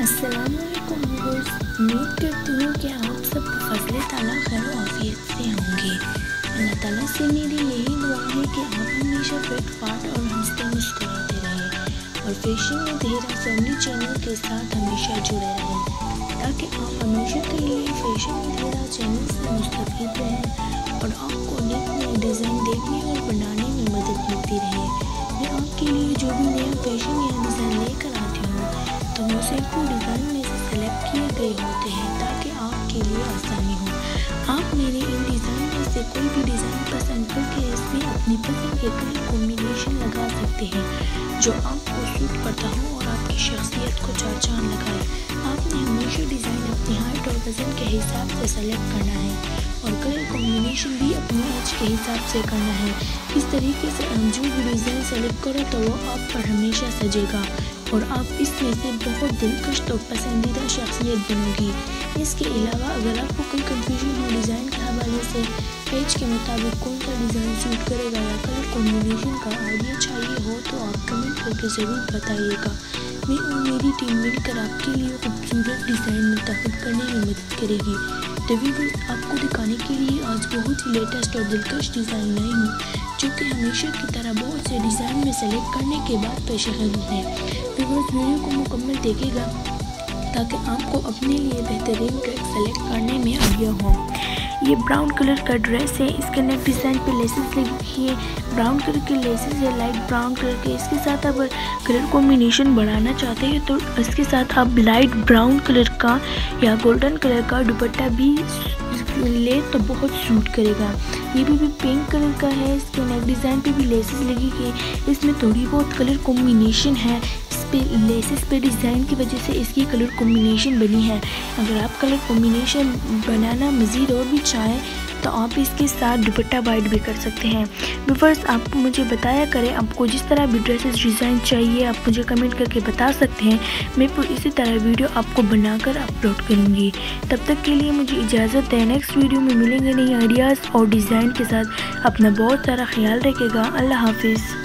अस्सलामुअलैकुम व्यूअर्स, उम्मीद करती हूँ कि आप सब फजल ताला खैर आफियत से होंगे। अल्लाह ताला से मेरी यही दुआ है कि आप हमेशा फिट फाट और हंसते मुस्कुराते रहें और फैशन में देहरा फैमिली चैनल के साथ हमेशा जुड़े रहें ताकि आप हमेशा के लिए फैशन में देहरा चैनल से मुस्तफ़ीद रहें और आपको नए डिज़ाइन देखने और बनाने में मदद मिलती रहे। मैं आपके लिए जो भी नया फैशन या डिज़ाइन लेकर आती हूँ तो मुझसे कुछ डिज़ाइन में से सेलेक्ट किए गए होते हैं ताकि आपके लिए आसानी हो। आप मेरे इन डिज़ाइन में से कोई भी डिज़ाइन पसंद करके इसमें अपनी पसंद के कलर कॉम्बिनेशन लगा सकते हैं जो आपको सूट करता हो और आपकी शख्सियत को चार चांद लगाए। आपने हमेशा डिज़ाइन अपनी हाइट और वज़न के हिसाब से सेलेक्ट करना है और कलर कॉम्बिनेशन भी अपनी एज के हिसाब से करना है। इस तरीके से हम जो भी डिज़ाइन सेलेक्ट करो तो वो आप पर हमेशा सजेगा और आप इसमें से बहुत दिलकश और पसंदीदा शख्सियत बनोगी। इसके अलावा अगर आपको कोई कंफ्यूजन हो डिज़ाइन के हवाले से, पेज के मुताबिक कौन सा डिज़ाइन सूट करेगा या कलर कॉम्बिनेशन का आइडिया चाहिए हो तो आप कमेंट करके ज़रूर बताइएगा। मैं और मेरी टीम मिलकर आपके लिए खूबसूरत डिज़ाइन मुंतखब करने में मदद करेगी। तो व्यूअर्स, आपको दिखाने के लिए आज बहुत ही लेटेस्ट और दिलकश डिज़ाइन लाई हूँ जो कि हमेशा की तरह बहुत से डिज़ाइन में सेलेक्ट करने के बाद पेश खदमत है। व्यूअर्स, वीडियो को मुकम्मल देखिएगा ताकि आपको अपने लिए बेहतरीन ड्रेस सेलेक्ट करने में आइडिया हो। ये ब्राउन कलर का ड्रेस है, इसके नेक डिज़ाइन पे लेसेस लगी है, ब्राउन कलर के लेसेस है, लाइट ब्राउन कलर के। इसके साथ आप कलर कॉम्बिनेशन बढ़ाना चाहते हैं तो इसके साथ आप लाइट ब्राउन कलर का या गोल्डन कलर का दुपट्टा भी ले तो बहुत सूट करेगा। ये भी पिंक कलर का है, इसके नेक डिज़ाइन पे भी लेसेस लगी है। इसमें थोड़ी बहुत कलर कॉम्बिनेशन है, इस पे लेसेस पे डिज़ाइन की वजह से इसकी कलर कॉम्बिनेशन बनी है। अगर आप कलर कॉम्बिनेशन बनाना मज़ीद और भी चाहें तो आप इसके साथ दुपट्टा वाइट भी कर सकते हैं। व्यूअर्स, आप मुझे बताया करें आपको जिस तरह भी ड्रेसेस डिज़ाइन चाहिए आप मुझे कमेंट करके बता सकते हैं। मैं इसी तरह वीडियो आपको बनाकर अपलोड करूँगी। तब तक के लिए मुझे इजाज़त है। नेक्स्ट वीडियो में मिलेंगे नई आइडियाज़ और डिज़ाइन के साथ। अपना बहुत सारा ख्याल रखिएगा। अल्लाह हाफिज़।